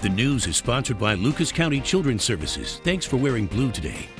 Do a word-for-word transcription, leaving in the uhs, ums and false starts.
The news is sponsored by Lucas County Children's Services. Thanks for wearing blue today.